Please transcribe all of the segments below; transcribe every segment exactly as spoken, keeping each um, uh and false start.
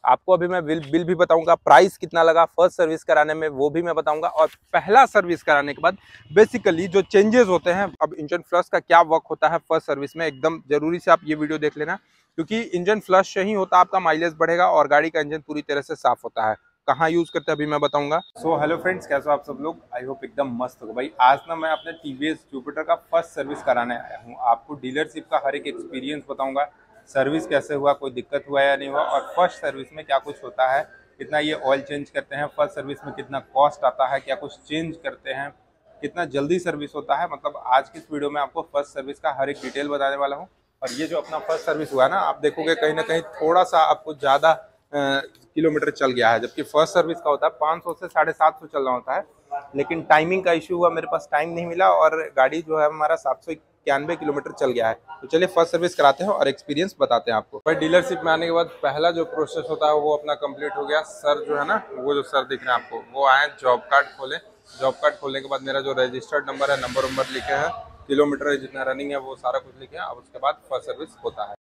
आपको अभी मैं बिल बिल भी बताऊंगा, प्राइस कितना लगा फर्स्ट सर्विस कराने में वो भी मैं बताऊंगा, और पहला सर्विस कराने के बाद बेसिकली जो चेंजेस होते हैं, अब इंजन फ्लश का क्या वर्क होता है फर्स्ट सर्विस में, एकदम जरूरी से आप ये वीडियो देख लेना, क्योंकि इंजन फ्लश से ही होता आपका माइलेज बढ़ेगा और गाड़ी का इंजन पूरी तरह से साफ होता है। कहाँ यूज करते हैं अभी मैं बताऊंगा। सो हेलो फ्रेंड्स, कैसे हो आप सब लोग? आई होप एकदम मस्त हो भाई। आज ना मैं अपने टीवीएस जुपिटर का फर्स्ट सर्विस कराने आया हूँ। आपको डीलरशिप का हर एक एक्सपीरियंस बताऊंगा, सर्विस कैसे हुआ, कोई दिक्कत हुआ या नहीं हुआ, और फर्स्ट सर्विस में क्या कुछ होता है, कितना ये ऑयल चेंज करते हैं, फर्स्ट सर्विस में कितना कॉस्ट आता है, क्या कुछ चेंज करते हैं, कितना जल्दी सर्विस होता है। मतलब आज की इस वीडियो में आपको फर्स्ट सर्विस का हर एक डिटेल बताने वाला हूँ। और ये जो अपना फर्स्ट सर्विस हुआ ना, आप देखोगे कहीं ना कहीं थोड़ा सा आपको ज़्यादा किलोमीटर चल गया है, जबकि फर्स्ट सर्विस का होता है पाँच सौ से साढ़े सात सौ चलना होता है, लेकिन टाइमिंग का इश्यू हुआ, मेरे पास टाइम नहीं मिला और गाड़ी जो है हमारा सात सौ इक्यानवे किलोमीटर चल गया है। तो चलिए फर्स्ट सर्विस कराते हैं और एक्सपीरियंस बताते हैं आपको। भाई डीलरशिप में आने के बाद पहला जो प्रोसेस होता है वो अपना कंप्लीट हो गया। सर जो है ना, वो जो सर दिख रहे हैं आपको, वो आए जॉब कार्ड खोले। जॉब कार्ड खोलने के बाद मेरा जो रजिस्टर्ड नंबर है, नंबर नंबर लिखे हैं, किलोमीटर जितना रनिंग है वो सारा कुछ लिखे हैं। अब उसके बाद फर्स्ट सर्विस होता है।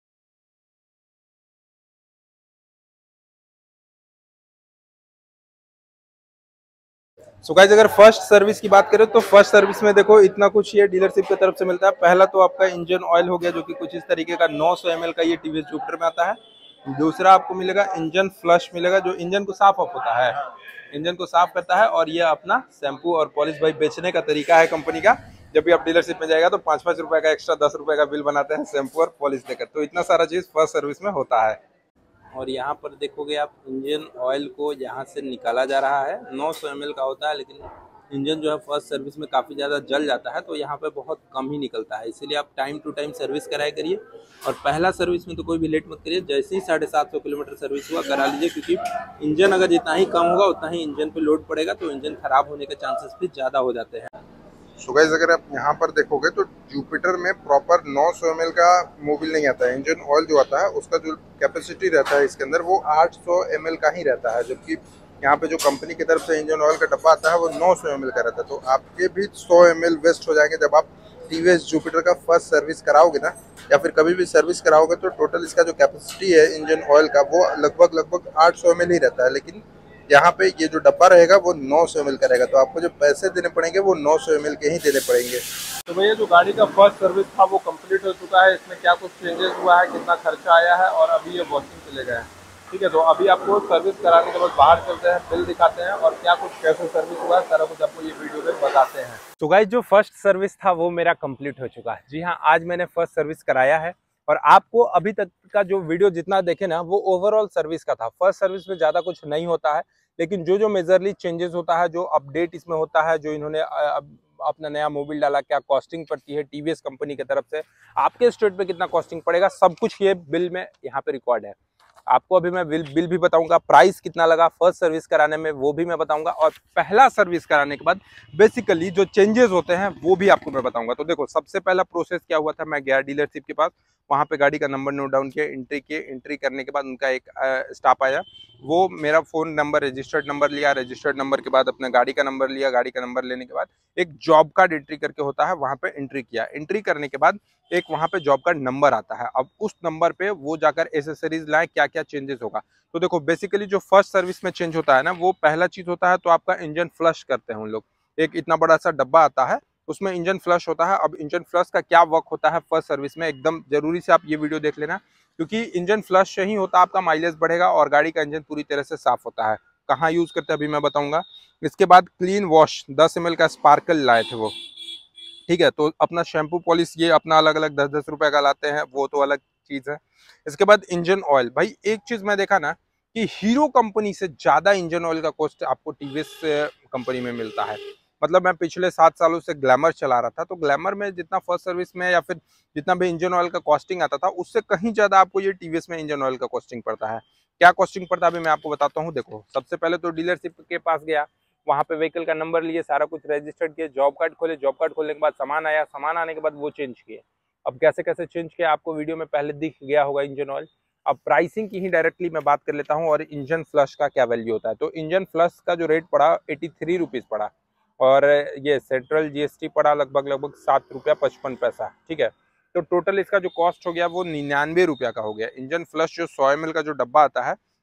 सो गाइस, अगर फर्स्ट सर्विस की बात करें तो फर्स्ट सर्विस में देखो इतना कुछ ये डीलरशिप की तरफ से मिलता है। पहला तो आपका इंजन ऑयल हो गया, जो कि कुछ इस तरीके का नौ सौ एम एल का ये टीवीएस जुपिटर में आता है। दूसरा आपको मिलेगा इंजन फ्लश मिलेगा, जो इंजन को साफ ऑफ होता है, इंजन को साफ करता है। और ये अपना शैम्पू और पॉलिश भाई बेचने का तरीका है कंपनी का। जब भी आप डीलरशिप में जाएगा तो पाँच पाँच रुपए का एक्स्ट्रा दस रुपए का बिल बनाते हैं शैम्पू और पॉलिश देकर। तो इतना सारा चीज फर्स्ट सर्विस में होता है। और यहाँ पर देखोगे आप इंजन ऑयल को यहाँ से निकाला जा रहा है। नौ सौ एम एल का होता है, लेकिन इंजन जो है फर्स्ट सर्विस में काफ़ी ज़्यादा जल जाता है, तो यहाँ पे बहुत कम ही निकलता है। इसीलिए आप टाइम टू टाइम सर्विस कराया करिए। और पहला सर्विस में तो कोई भी लेट मत करिए, जैसे ही साढ़े सात सौ किलोमीटर सर्विस हुआ करा लीजिए, क्योंकि इंजन अगर जितना ही कम होगा उतना ही इंजन पे लोड पड़ेगा, तो इंजन खराब होने के चांसेस भी ज़्यादा हो जाते हैं। सो गाइस, अगर आप यहाँ पर देखोगे तो जुपिटर में प्रॉपर नौ सौ एम एल का मोबिल नहीं आता है। इंजन ऑयल जो आता है उसका जो कैपेसिटी रहता है इसके अंदर वो आठ सौ एम एल का ही रहता है, जबकि यहाँ पे जो कंपनी की तरफ से इंजन ऑयल का डब्बा आता है वो नौ सौ एम एल का रहता है। तो आपके भी सौ एम एल वेस्ट हो जाएंगे जब आप टीवीएस जुपिटर का फर्स्ट सर्विस कराओगे ना, या फिर कभी भी सर्विस कराओगे। तो टोटल इसका जो कैपेसिटी है इंजन ऑयल का वो लगभग लगभग आठ सौ एम एल ही रहता है, लेकिन यहाँ पे ये जो डब्बा रहेगा वो नौ सौ एम एल का रहेगा। तो आपको जो पैसे देने पड़ेंगे वो नौ सौ एम एल के ही देने पड़ेंगे। तो भैया जो गाड़ी का फर्स्ट सर्विस था वो कंप्लीट हो चुका है। इसमें क्या कुछ चेंजेस हुआ है, कितना खर्चा आया है, और अभी ये वॉशिंग चले गए हैं। ठीक है, तो अभी आपको सर्विस कराने के बाद बाहर चलते हैं, बिल दिखाते हैं और क्या कुछ कैसे सर्विस हुआ है सारा कुछ आपको ये वीडियो में बताते हैं। तो गाइस, जो फर्स्ट सर्विस था वो मेरा कंप्लीट हो चुका है। जी हाँ, आज मैंने फर्स्ट सर्विस कराया है। और आपको अभी तक का जो वीडियो जितना देखे ना, वो ओवरऑल सर्विस का था। फर्स्ट सर्विस में ज़्यादा कुछ नहीं होता है, लेकिन जो जो मेजरली चेंजेस होता है, जो अपडेट इसमें होता है, जो इन्होंने अपना नया मोबिल डाला, क्या कॉस्टिंग पड़ती है टीवीएस कंपनी की तरफ से, आपके स्टेट पे कितना कॉस्टिंग पड़ेगा, सब कुछ ये बिल में यहाँ पे रिकॉर्ड है। आपको अभी मैं बिल बिल भी बताऊंगा, प्राइस कितना लगा फर्स्ट सर्विस कराने में वो भी मैं बताऊंगा, और पहला सर्विस कराने के बाद बेसिकली जो चेंजेस होते हैं वो भी आपको मैं बताऊंगा। तो देखो, सबसे पहला प्रोसेस क्या हुआ था, मैं गया डीलरशिप के पास, वहां पे गाड़ी का नंबर नोट डाउन किया, एंट्री किए। एंट्री करने के बाद उनका एक स्टाफ आया, वो मेरा फोन नंबर, रजिस्टर्ड नंबर लिया। रजिस्टर्ड नंबर के बाद अपने गाड़ी का नंबर लिया। गाड़ी का नंबर लेने के बाद एक जॉब कार्ड एंट्री करके होता है, वहां पे एंट्री किया। एंट्री करने के बाद एक वहां पे जॉब कार्ड नंबर आता है। अब उस नंबर पे वो जाकर एसेसरीज लाए, क्या क्या चेंजेस होगा। तो देखो, बेसिकली जो फर्स्ट सर्विस में चेंज होता है ना, वो पहला चीज होता है तो आपका इंजन फ्लश करते हैं उन लोग। एक इतना बड़ा सा डब्बा आता है, उसमें इंजन फ्लश होता है। अब इंजन फ्लश का क्या वर्क होता है फर्स्ट सर्विस में, एकदम जरूरी से आप ये वीडियो देख लेना, क्योंकि इंजन फ्लश से ही होता आपका माइलेज बढ़ेगा और गाड़ी का इंजन पूरी तरह से साफ होता है। कहाँ यूज करते हैं अभी मैं बताऊंगा। इसके बाद क्लीन वॉश दस एम एल का स्पार्कल लाए थे वो। ठीक है, तो अपना शैम्पू पॉलिश ये अपना अलग अलग दस दस रुपए का लाते हैं, वो तो अलग चीज है। इसके बाद इंजन ऑयल, भाई एक चीज मैं देखा ना कि हीरो कंपनी से ज्यादा इंजन ऑयल का कॉस्ट आपको टीवीएस कंपनी में मिलता है। मतलब मैं पिछले सात सालों से ग्लैमर चला रहा था, तो ग्लैमर में जितना फर्स्ट सर्विस में या फिर जितना भी इंजन ऑयल का कॉस्टिंग आता था, उससे कहीं ज्यादा आपको ये टीवीएस में इंजन ऑयल का कॉस्टिंग पड़ता है। क्या कॉस्टिंग पड़ता है अभी मैं आपको बताता हूँ। देखो, सबसे पहले तो डीलरशिप के पास गया, वहां पे व्हीकल का नंबर लिए, सारा कुछ रजिस्टर्ड किए, जॉब कार्ड खोले। जॉब कार्ड खोलने के बाद सामान आया, सामान आने के बाद वो चेंज किए। अब कैसे कैसे चेंज किया आपको वीडियो में पहले दिख गया होगा इंजन ऑयल। अब प्राइसिंग की ही डायरेक्टली मैं बात कर लेता हूँ, और इंजन फ्लश का क्या वैल्यू होता है। तो इंजन फ्लश का जो रेट पड़ा एटी थ्री रुपीज पड़ा, और ये सेंट्रल जीएसटी पड़ा लगभग लगभग सात रुपया पचपन पैसा। ठीक है, तो टोटल इसका जो कॉस्ट हो गया वो निन्यानवे रुपया का हो गया। इंजन फ्लश जो सौ एम एल का जो डब्बा आता है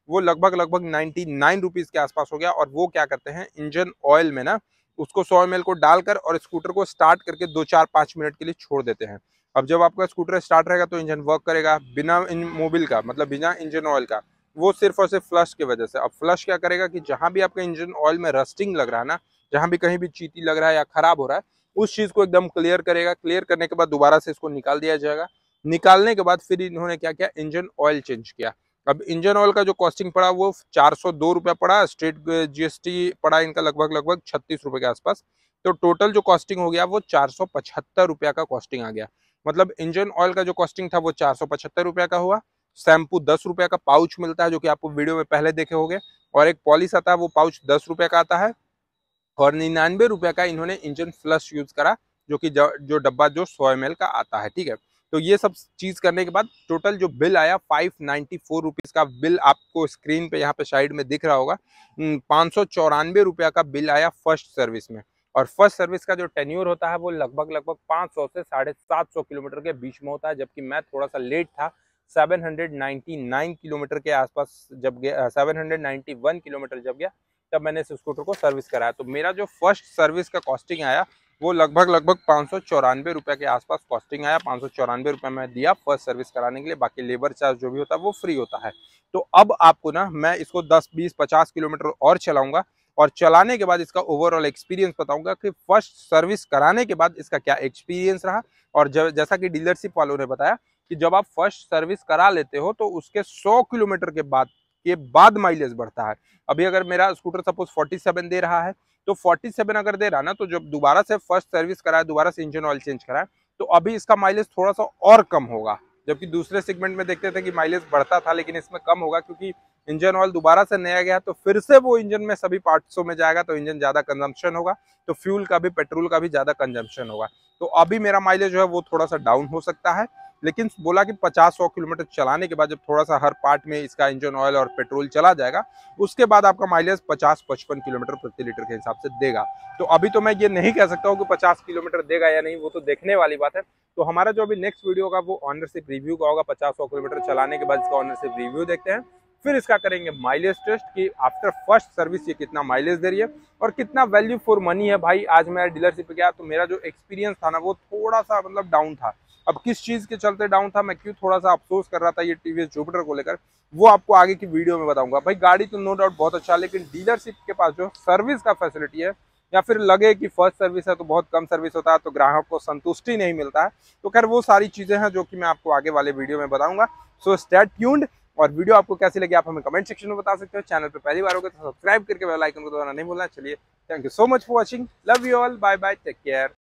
वो लगभग लगभग नाइन्टी नाइन रुपीज़ के आसपास हो गया। और वो क्या करते हैं, इंजन ऑयल में ना उसको सौ एम एल को डालकर और स्कूटर को स्टार्ट करके दो चार पाँच मिनट के लिए छोड़ देते हैं। अब जब आपका स्कूटर स्टार्ट रहेगा तो इंजन वर्क करेगा बिना मोबिल का, मतलब बिना इंजन ऑयल का, वो सिर्फ और सिर्फ फ्लश की वजह से। अब फ्लश क्या करेगा कि जहां भी आपका इंजन ऑयल में रस्टिंग लग रहा है ना, जहां भी कहीं भी चीटी लग रहा है या खराब हो रहा है, उस चीज को एकदम क्लियर करेगा। क्लियर करने के बाद दोबारा से इसको निकाल दिया जाएगा। निकालने के बाद फिर इन्होंने क्या किया, इंजन ऑयल चेंज किया। अब इंजन ऑयल का जो कॉस्टिंग पड़ा वो चार सौ दो रुपया पड़ा, स्टेट जीएसटी पड़ा इनका लगभग लगभग छत्तीस रुपए के आसपास। तो टोटल जो कॉस्टिंग हो गया वो चार सौ पचहत्तर रुपया का कॉस्टिंग आ गया। मतलब इंजन ऑयल का जो कॉस्टिंग था वो चार सौ पचहत्तर रुपया का हुआ। शैम्पू दस रुपया का पाउच मिलता है जो कि आपको वीडियो में पहले देखे होंगे, और एक पॉलिश आता है वो पाउच दस रुपया का आता है। और निन्यानवे रुपया का इन्होंने इंजन फ्लश यूज करा जो कि जो डब्बा जो सौ एम एल का आता है, ठीक है। तो ये सब चीज करने के बाद टोटल जो बिल आया फाइव नाइन्टी फोर रुपीज का बिल आपको स्क्रीन पे यहाँ पे साइड में दिख रहा होगा। पाँच सौ चौरानवे रुपया का बिल आया फर्स्ट सर्विस में। और फर्स्ट सर्विस का जो टेन्योर होता है वो लगभग लगभग पाँच सौ से साढ़े सात सौ किलोमीटर के बीच में होता है, जबकि मैं थोड़ा सा लेट था। Seven hundred ninety nine kilometre के आसपास जब गया, seven hundred ninety one kilometre जब गया तब मैंने इस स्कूटर को सर्विस कराया। तो मेरा जो फर्स्ट सर्विस का कॉस्टिंग आया वो लगभग लगभग पाँच सौ चौरानवे रुपये के आसपास कॉस्टिंग आया। पाँच सौ चौरानवे रुपये मैं दिया फर्स्ट सर्विस कराने के लिए, बाकी लेबर चार्ज जो भी होता है वो फ्री होता है। तो अब आपको ना मैं इसको दस बीस पचास किलोमीटर और चलाऊंगा और चलाने के बाद इसका ओवरऑल एक्सपीरियंस बताऊंगा कि फर्स्ट सर्विस कराने के बाद इसका क्या एक्सपीरियंस रहा। और जैसा कि डीलरशिप वालों ने बताया कि जब आप फर्स्ट सर्विस करा लेते हो तो उसके सौ किलोमीटर के बाद के बाद माइलेज बढ़ता है। अभी अगर मेरा स्कूटर सपोज सैंतालीस दे रहा है तो सैंतालीस अगर दे रहा है ना, तो जब दोबारा से फर्स्ट सर्विस कराए, दोबारा से इंजन ऑयल चेंज कराए, तो अभी इसका माइलेज थोड़ा सा और कम होगा। जबकि दूसरे सेगमेंट में देखते थे कि माइलेज बढ़ता था, लेकिन इसमें कम होगा क्योंकि इंजन ऑयल दोबारा से नया गया तो फिर से वो इंजन में सभी पार्ट्सों में जाएगा, तो इंजन ज्यादा कंजम्पशन होगा, तो फ्यूल का भी पेट्रोल का भी ज्यादा कंजम्पशन होगा। तो अभी मेरा माइलेज जो है वो थोड़ा सा डाउन हो सकता है, लेकिन बोला कि पचास सौ किलोमीटर चलाने के बाद जब थोड़ा सा हर पार्ट में इसका इंजन ऑयल और पेट्रोल चला जाएगा, उसके बाद आपका माइलेज पचास पचपन किलोमीटर प्रति लीटर के हिसाब से देगा। तो अभी तो मैं ये नहीं कह सकता हूँ कि पचास किलोमीटर देगा या नहीं, वो तो देखने वाली बात है। तो हमारा जो अभी नेक्स्ट वीडियो होगा वो ऑनरशिप रिव्यू का होगा। पचास सौ किलोमीटर चलाने के बाद इसका ऑनरशिप रिव्यू देखते हैं, फिर इसका करेंगे माइलेज टेस्ट कि आफ्टर फर्स्ट सर्विस ये कितना माइलेज दे रही है और कितना वैल्यू फॉर मनी है। भाई आज मैं डीलरशिप पे गया तो मेरा जो एक्सपीरियंस था ना वो थोड़ा सा मतलब डाउन था। अब किस चीज के चलते डाउन था, मैं क्यों थोड़ा सा अफसोस कर रहा था ये टीवीएस जुपिटर को लेकर, वो आपको आगे की वीडियो में बताऊंगा। भाई गाड़ी तो नो डाउट बहुत अच्छा है, लेकिन डीलरशिप के पास जो सर्विस का फैसिलिटी है, या फिर लगे कि फर्स्ट सर्विस है तो बहुत कम सर्विस होता है तो ग्राहक को संतुष्टि नहीं मिलता है, तो खैर वो सारी चीजें हैं जो कि मैं आपको आगे वाले वीडियो में बताऊंगा। So stay tuned. और वीडियो आपको कैसी लगी आप हमें कमेंट सेक्शन में बता सकते हो। चैनल पे पहली बार होगा तो सब्सक्राइब करके बेल आइकन को दबाना नहीं भूलना। चलिए, thank you so much for watching, love you all, bye bye, take care.